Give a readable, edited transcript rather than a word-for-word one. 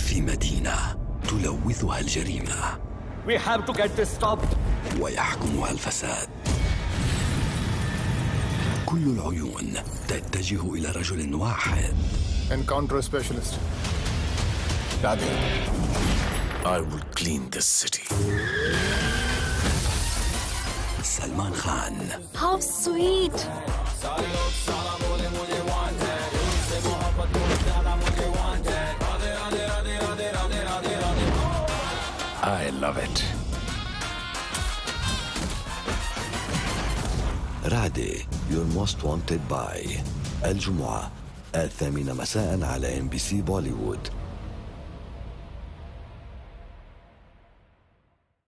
في مدينة تلوثها الجريمة. We have to get this stopped. ويحكمها الفساد. كل العيون تتجه إلى رجل واحد. Encounter specialist. Radhe. I will clean this city. سلمان خان. How sweet. I love it. رادي Your Most Wanted by الجمعة 8 مساء على MBC بوليوود.